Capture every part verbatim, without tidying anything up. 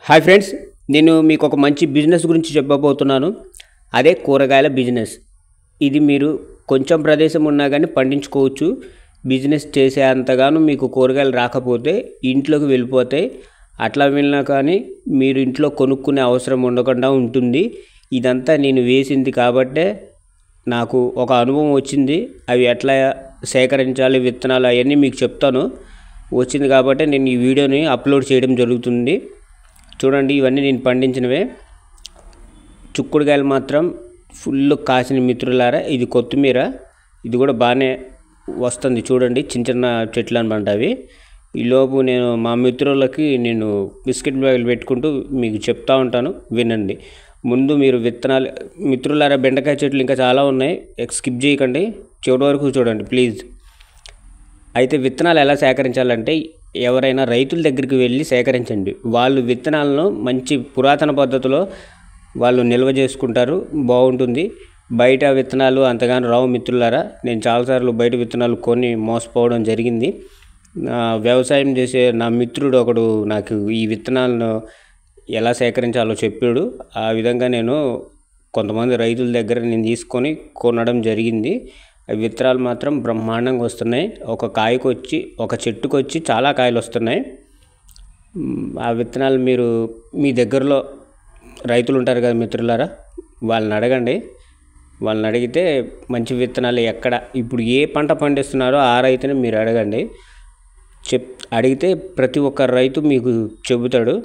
Hi friends, నేను మీకు ఒక మంచి బిజినెస్ గురించి చెప్పబోతున్నాను. అదే కూరగాయల బిజినెస్. ఇది మీరు కొంచెం ప్రదేశం ఉన్నా కానీ పండించుకోవచ్చు. బిజినెస్ చేసే అంతగాను మీకు కూరగాయలు రాకపోతే ఇంట్లోకి వెళ్ళిపోతాయి. అట్లా వెళ్ళినా కానీ మీరు ఇంట్లో కొనుక్కునే అవసరం ఉండకుండా ఉంటుంది. ఇదంతా నేను వేసింది కాబట్టే నాకు ఒక అనుభవం వచ్చింది. అవి ఎట్లా సేకరించాలి, విత్తనాలు అవన్నీ మీకు చెప్తాను. వచ్చింది కాబట్టి నేను ఈ వీడియోని అప్లోడ్ చేయడం జరుగుతుంది. చూడండి, ఇవన్నీ నేను పండించినవే. చుక్కుడుకాయలు మాత్రం ఫుల్ కాసిన మిత్రులారా. ఇది కొత్తిమీర, ఇది కూడా బాగానే వస్తుంది. చూడండి, చిన్న చిన్న చెట్లు అనమాట అవి. ఈలోపు నేను మా మిత్రులకి నేను బిస్కెట్ బ్యాగులు పెట్టుకుంటూ మీకు చెప్తా ఉంటాను, వినండి. ముందు మీరు విత్తనాలు మిత్రులారా, బెండకాయ చెట్లు ఇంకా చాలా ఉన్నాయి, స్కిప్ చేయకండి, చివరి వరకు చూడండి ప్లీజ్. అయితే విత్తనాలు ఎలా సేకరించాలంటే ఎవరైనా రైతుల దగ్గరికి వెళ్ళి సేకరించండి. వాళ్ళు విత్తనాలను మంచి పురాతన పద్ధతిలో వాళ్ళు నిల్వ చేసుకుంటారు, బాగుంటుంది. బయట విత్తనాలు అంతగానో రావు మిత్రులారా. నేను చాలాసార్లు బయట విత్తనాలు కొని మోసపోవడం జరిగింది. వ్యవసాయం చేసే నా మిత్రుడు ఒకడు నాకు ఈ విత్తనాలను ఎలా సేకరించాలో చెప్పాడు. ఆ విధంగా నేను కొంతమంది రైతుల దగ్గర నేను తీసుకొని కొనడం జరిగింది. విత్తనాలు మాత్రం బ్రహ్మాండంగా వస్తున్నాయి. ఒక కాయకు వచ్చి ఒక చెట్టుకు వచ్చి చాలా కాయలు వస్తున్నాయి. ఆ విత్తనాలు మీరు మీ దగ్గరలో రైతులు ఉంటారు కదా మిత్రులారా, వాళ్ళని అడగండి. వాళ్ళని అడిగితే మంచి విత్తనాలు ఎక్కడ ఇప్పుడు ఏ పంట పండిస్తున్నారో ఆ రైతుని మీరు అడగండి. చెప్ అడిగితే ప్రతి ఒక్క రైతు మీకు చెబుతాడు.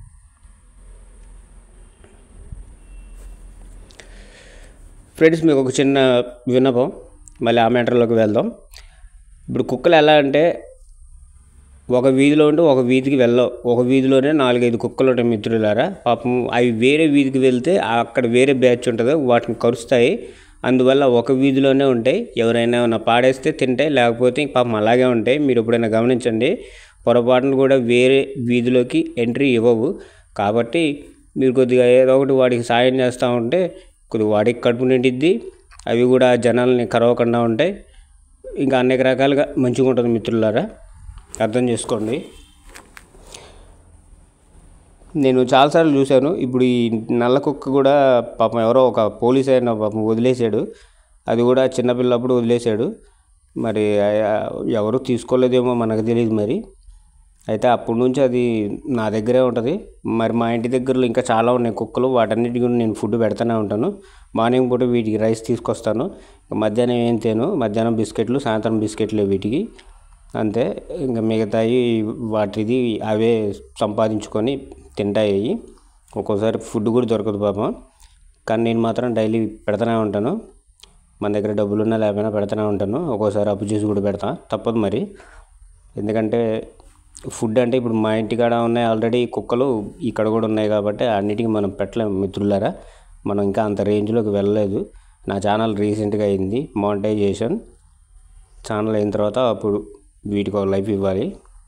ఫ్రెండ్స్, మీకు ఒక చిన్న విన్నపం, మళ్ళీ ఆ మ్యాటర్లోకి వెళ్దాం. ఇప్పుడు కుక్కలు ఎలా అంటే ఒక వీధిలో ఉంటే ఒక వీధికి వెళ్ళవు. ఒక వీధిలోనే నాలుగైదు కుక్కలు ఉంటాయి మిత్రులారా. పాపం అవి వేరే వీధికి వెళ్తే అక్కడ వేరే బ్యాచ్ ఉంటుంది, వాటిని కరుస్తాయి. అందువల్ల ఒక వీధిలోనే ఉంటాయి. ఎవరైనా ఏమైనా పాడేస్తే తింటాయి, లేకపోతే పాపం అలాగే ఉంటాయి. మీరు ఎప్పుడైనా గమనించండి, పొరపాటును కూడా వేరే వీధిలోకి ఎంట్రీ ఇవ్వవు. కాబట్టి మీరు కొద్దిగా ఏదో ఒకటి వాడికి సాయం చేస్తూ ఉంటే కొద్దిగా వాడికి కడుపు నిండిద్ది, అవి కూడా జనాల్ని కరవకుండా ఉంటాయి. ఇంకా అనేక రకాలుగా మంచిగా ఉంటుంది మిత్రులారా, అర్థం చేసుకోండి. నేను చాలాసార్లు చూశాను. ఇప్పుడు ఈ నల్ల కుక్క కూడా పాపం ఎవరో ఒక పోలీస్ అయిన పాపం వదిలేశాడు. అది కూడా చిన్నపిల్లప్పుడు వదిలేశాడు. మరి ఎవరు తీసుకోలేదేమో మనకు తెలియదు మరి. అయితే అప్పటి నుంచి అది నా దగ్గరే ఉంటుంది. మరి మా ఇంటి దగ్గరలో ఇంకా చాలా ఉన్నాయి కుక్కలు. వాటన్నిటికీ నేను ఫుడ్ పెడుతూనే ఉంటాను. మార్నింగ్ పూట వీటికి రైస్ తీసుకొస్తాను. మధ్యాహ్నం ఏం తేను, మధ్యాహ్నం బిస్కెట్లు, సాయంత్రం బిస్కెట్లు వీటికి అంతే. ఇంకా మిగతాయి వాటిది అవే సంపాదించుకొని తింటాయి. ఒక్కోసారి ఫుడ్ కూడా దొరకదు పాపం, కానీ నేను మాత్రం డైలీ పెడుతూనే ఉంటాను. మన దగ్గర డబ్బులున్నా లేకపోయినా పెడుతూనే ఉంటాను. ఒక్కోసారి అప్పు చేసి కూడా పెడతా, తప్పదు మరి. ఎందుకంటే ఫుడ్ అంటే ఇప్పుడు మా ఇంటికాడ ఉన్నాయి ఆల్రెడీ కుక్కలు, ఇక్కడ కూడా ఉన్నాయి కాబట్టి అన్నిటికీ మనం పెట్టలేము మిత్రులారా. మనం ఇంకా అంత రేంజ్లోకి వెళ్ళలేదు. నా ఛానల్ రీసెంట్గా అయింది మానిటైజేషన్. ఛానల్ అయిన తర్వాత అప్పుడు వీటికి ఒక లైఫ్ ఇవ్వాలి.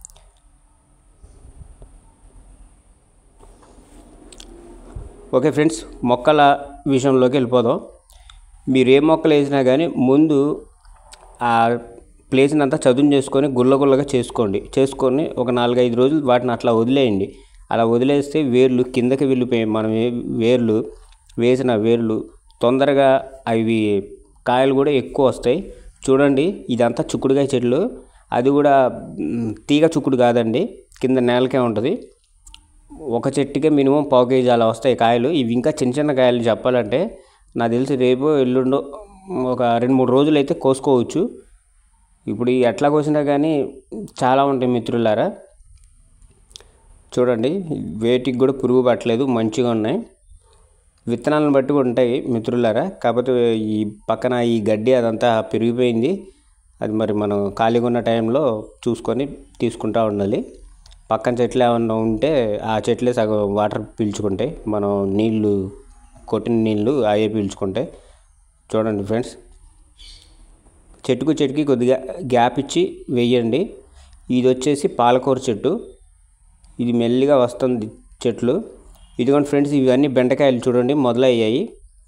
ఓకే ఫ్రెండ్స్, మొక్కల విషయంలోకి వెళ్ళిపోదాం. మీరు ఏ మొక్కలు వేసినా కానీ ముందు ఆ ప్లేస్ని అంతా చదును చేసుకొని గుల్ల గుల్లగా చేసుకోండి. చేసుకొని ఒక నాలుగైదు రోజులు వాటిని అట్లా వదిలేయండి. అలా వదిలేస్తే వేర్లు కిందకి వెళ్ళిపోయి మనం వేర్లు వేసిన వేర్లు తొందరగా అవి కాయలు కూడా ఎక్కువ వస్తాయి. చూడండి, ఇదంతా చుక్కుడుకాయ చెట్లు. అది కూడా తీగ చుక్కుడు కాదండి, కింద నేలకే ఉంటుంది. ఒక చెట్టుకే మినిమం పావు కేజీ అలా వస్తాయి కాయలు. ఇవి ఇంకా చిన్న చిన్న కాయలు. చెప్పాలంటే నాకు తెలిసి రేపు ఎల్లుండో ఒక రెండు మూడు రోజులు అయితే కోసుకోవచ్చు. ఇప్పుడు ఎట్లా కోసినా కానీ చాలా ఉంటాయి మిత్రులారా. చూడండి, వేటికి కూడా పురుగు పట్టలేదు, మంచిగా ఉన్నాయి. విత్తనాలను బట్టి ఉంటాయి మిత్రులారా. కాకపోతే ఈ పక్కన ఈ గడ్డి అదంతా పెరిగిపోయింది. అది మరి మనం ఖాళీగా ఉన్న టైంలో చూసుకొని తీసుకుంటూ ఉండాలి. పక్కన చెట్లు ఏమన్నా ఉంటే ఆ చెట్లే సగం వాటర్ పీల్చుకుంటాయి, మనం నీళ్ళు కొట్టిన నీళ్ళు అవే పీల్చుకుంటాయి. చూడండి ఫ్రెండ్స్, చెట్టుకు చెట్టుకి కొద్దిగా గ్యాప్ ఇచ్చి వేయండి. ఇది వచ్చేసి పాలకూర చెట్టు, ఇది మెల్లిగా వస్తుంది చెట్లు. ఇదిగోండి ఫ్రెండ్స్, ఇవన్నీ బెండకాయలు చూడండి మొదలయ్యాయి.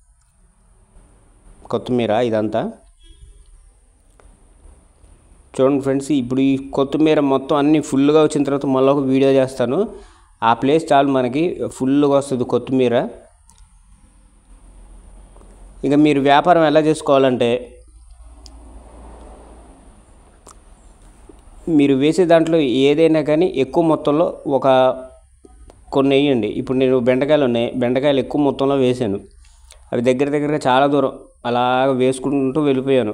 కొత్తిమీర ఇదంతా చూడండి ఫ్రెండ్స్. ఇప్పుడు ఈ కొత్తిమీర మొత్తం అన్నీ ఫుల్గా వచ్చిన తర్వాత మళ్ళీ ఒక వీడియో చేస్తాను. ఆ ప్లేస్ చాలు మనకి ఫుల్గా వస్తుంది కొత్తిమీర. ఇక మీరు వ్యాపారం ఎలా చేసుకోవాలంటే మీరు వేసే దాంట్లో ఏదైనా కానీ ఎక్కువ మొత్తంలో ఒక కొన్ని వేయండి. ఇప్పుడు నేను బెండకాయలు ఉన్నాయి, బెండకాయలు ఎక్కువ మొత్తంలో వేసాను. అవి దగ్గర దగ్గరగా చాలా దూరం అలా వేసుకుంటూ వెళ్ళిపోయాను.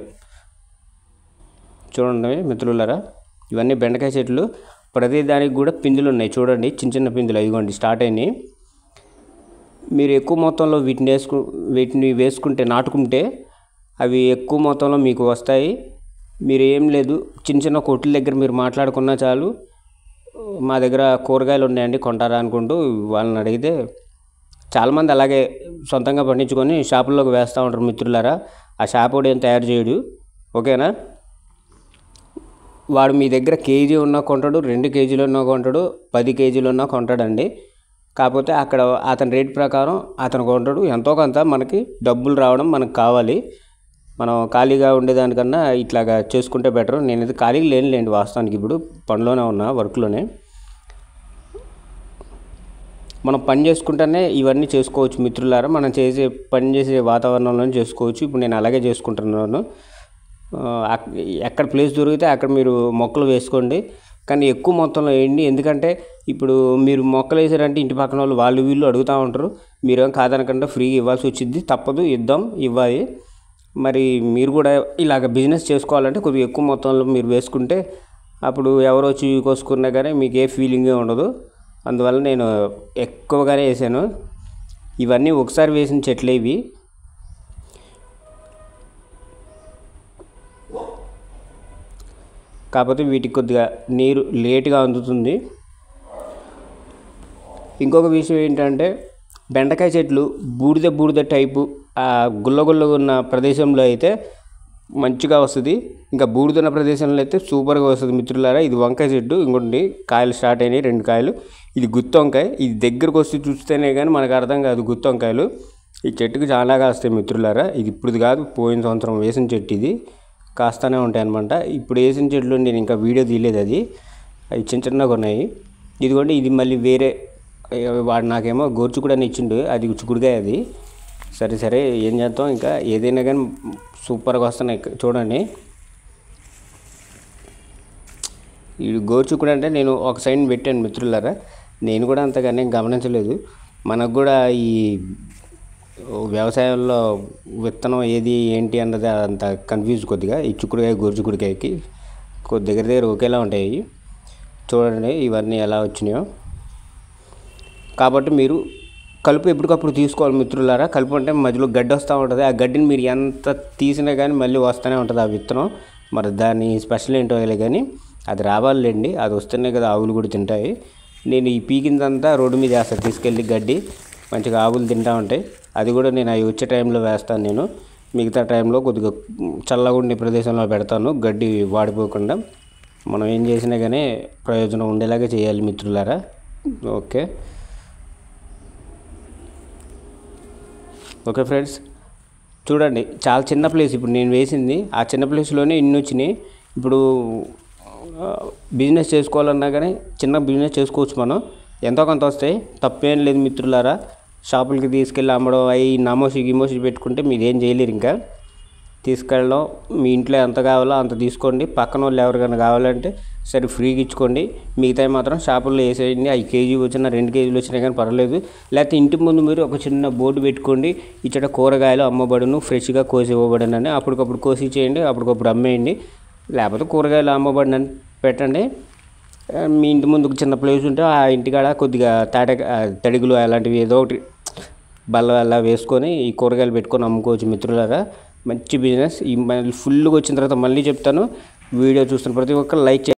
చూడండి మిత్రులారా, ఇవన్నీ బెండకాయ చెట్లు. ప్రతి దానికి కూడా పిందులు ఉన్నాయి చూడండి, చిన్న చిన్న పిందులు ఇదిగోండి స్టార్ట్ అయినాయి. మీరు ఎక్కువ మొత్తంలో వీటిని వేసుకు వీటిని వేసుకుంటే నాటుకుంటే అవి ఎక్కువ మొత్తంలో మీకు వస్తాయి. మీరు ఏం లేదు, చిన్న చిన్న కొట్ల దగ్గర మీరు మాట్లాడుకున్నా చాలు, మా దగ్గర కూరగాయలు ఉన్నాయండి కొంటారా అనుకుంటూ వాళ్ళని అడిగితే చాలామంది అలాగే సొంతంగా పండించుకొని షాపుల్లోకి వేస్తూ ఉంటారు మిత్రులారా. ఆ షాప్ వాడు ఏం తయారు చేయడు, ఓకేనా. వాడు మీ దగ్గర కేజీ ఉన్నా కొంటాడు, రెండు కేజీలు ఉన్నా కొంటాడు, పది కేజీలు ఉన్నా కొంటాడండి. కాకపోతే అక్కడ అతని రేట్ ప్రకారం అతను కొంటాడు. ఎంతో కొంత మనకి డబ్బులు రావడం మనకు కావాలి. మనం ఖాళీగా ఉండేదానికన్నా ఇట్లాగా చేసుకుంటే బెటర్. నేనైతే ఖాళీగా లేనులేండి వాస్తవానికి, ఇప్పుడు పనిలోనే ఉన్నా, వర్క్లోనే. మనం పని చేసుకుంటేనే ఇవన్నీ చేసుకోవచ్చు మిత్రులారా. మనం చేసే పని చేసే వాతావరణంలోనే చేసుకోవచ్చు. ఇప్పుడు నేను అలాగే చేసుకుంటున్నాను. ఎక్కడ ప్లేస్ దొరికితే అక్కడ మీరు మొక్కలు వేసుకోండి, కానీ ఎక్కువ మొత్తంలో వేయండి. ఎందుకంటే ఇప్పుడు మీరు మొక్కలు వేసారంటే ఇంటి పక్కన వాళ్ళు వాళ్ళు వీళ్ళు అడుగుతూ ఉంటారు. మీరేం కాదనకుండా ఫ్రీగా ఇవ్వాల్సి వచ్చింది, తప్పదు, ఇద్దాం, ఇవ్వాలి. మరి మీరు కూడా ఇలాగ బిజినెస్ చేసుకోవాలంటే కొద్దిగా ఎక్కువ మొత్తంలో మీరు వేసుకుంటే అప్పుడు ఎవరో వచ్చి కోసుకున్నా కానీ మీకు ఏ ఫీలింగే ఉండదు. అందువల్ల నేను ఎక్కువగానే వేసాను. ఇవన్నీ ఒకసారి వేసిన చెట్లే ఇవి. కాకపోతే వీటికి కొద్దిగా నీరు లేటుగా అందుతుంది. ఇంకొక విషయం ఏంటంటే బెండకాయ చెట్లు బూడిద బూడిద టైపు గుల్లగుల్లగా ఉన్న ప్రదేశంలో అయితే మంచిగా వస్తుంది. ఇంకా బూడిదున్న ప్రదేశంలో అయితే సూపర్గా వస్తుంది మిత్రులారా. ఇది వంకాయ చెట్టు, ఇంకోటి కాయలు స్టార్ట్ అయినాయి, రెండు కాయలు. ఇది గుత్తి వంకాయ. ఇది దగ్గరకు వస్తే చూస్తేనే కానీ మనకు అర్థం కాదు గుత్తి వంకాయలు. ఈ చెట్టుకి చాలా కాస్తాయి మిత్రులారా. ఇది ఇప్పుడు కాదు, పోయిన సంవత్సరం వేసిన చెట్టు ఇది, కాస్తూనే ఉంటాయి అనమాట. ఇప్పుడు వేసిన చెట్లు నేను ఇంకా వీడియో తీయలేదు, అది అవి చిన్న చిన్నగా ఉన్నాయి. ఇదిగోండి, ఇది మళ్ళీ వేరే వాడు నాకేమో గోర్చుకుడని ఇచ్చిండు, అది చిక్కుడుకాయ అది. సరే సరే ఏం చేద్దాం, ఇంకా ఏదైనా కానీ సూపర్గా వస్తున్నాయి చూడండి. ఈ గోర్చుకుడు అంటే నేను ఒక సైడ్ పెట్టాను మిత్రులారా. నేను కూడా అంతగానే గమనించలేదు. మనకు కూడా ఈ వ్యవసాయంలో విత్తనం ఏది ఏంటి అన్నది అంత కన్ఫ్యూజ్ కొద్దిగా. ఈ చిక్కుడుకాయ గోర్చుకుడికాయకి కొద్ది దగ్గర దగ్గర ఒకేలా ఉంటాయి. చూడండి ఇవన్నీ ఎలా వచ్చినాయో. కాబట్టి మీరు కలుపు ఎప్పటికప్పుడు తీసుకోవాలి మిత్రులారా. కలుపు అంటే మధ్యలో గడ్డి వస్తూ ఉంటుంది. ఆ గడ్డిని మీరు ఎంత తీసినా కానీ మళ్ళీ వస్తూనే ఉంటుంది ఆ విత్తనం. మరి దాని స్పెషల్ ఏంటో కానీ అది రావాలండి, అది వస్తేనే కదా ఆవులు కూడా తింటాయి. నేను ఈ పీకిందంతా రోడ్డు మీద వేస్తాను తీసుకెళ్ళి, గడ్డి మంచిగా ఆవులు తింటూ ఉంటాయి. అది కూడా నేను అవి వచ్చే టైంలో వేస్తాను. నేను మిగతా టైంలో కొద్దిగా చల్లగా ఉండే ప్రదేశంలో పెడతాను, గడ్డి వాడిపోకుండా. మనం ఏం చేసినా కానీ ప్రయోజనం ఉండేలాగే చేయాలి మిత్రులారా. ఓకే ఓకే ఫ్రెండ్స్, చూడండి చాలా చిన్న ప్లేస్ ఇప్పుడు నేను వేసింది. ఆ చిన్న ప్లేస్లోనే ఇన్ని వచ్చినాయి. ఇప్పుడు బిజినెస్ చేసుకోవాలన్నా కానీ చిన్న బిజినెస్ చేసుకోవచ్చు మనం, ఎంతో కొంత వస్తాయి, తప్పేం లేదు మిత్రులారా. షాపులకి తీసుకెళ్ళి అమ్మడం అవి నమోసి గిమోసి పెట్టుకుంటే మీరు ఏం చేయలేరు. ఇంకా తీసుకెళ్ళడం మీ ఇంట్లో ఎంత కావాలో అంత తీసుకోండి. పక్కన వాళ్ళు ఎవరికైనా కావాలంటే సరే ఫ్రీగా ఇచ్చుకోండి. మిగతాయి మాత్రం షాపుల్లో వేసేయండి. అవి కేజీ వచ్చినా రెండు కేజీలు వచ్చినా కానీ పర్వాలేదు. లేకపోతే ఇంటి ముందు మీరు ఒక చిన్న బోర్డు పెట్టుకోండి, ఇచ్చట కూరగాయలు అమ్మబడును, ఫ్రెష్గా కోసి ఇవ్వబడును అని. అప్పటికప్పుడు కోసి ఇచ్చేయండి, అప్పటికప్పుడు అమ్మేయండి. లేకపోతే కూరగాయలు అమ్మబడిన పెట్టండి. మీ ఇంటి ముందు ఒక చిన్న ప్లేస్ ఉంటే ఆ ఇంటికాడ కొద్దిగా తాట తడిగులు అలాంటివి ఏదో ఒకటి బల్ల అలా వేసుకొని ఈ కూరగాయలు పెట్టుకొని అమ్ముకోవచ్చు మిత్రులారా. మంచి బిజినెస్. ఈ మళ్ళీ ఫుల్గా వచ్చిన తర్వాత మళ్ళీ చెప్తాను. వీడియో చూస్తున్న ప్రతి ఒక్కరు లైక్ చేయండి.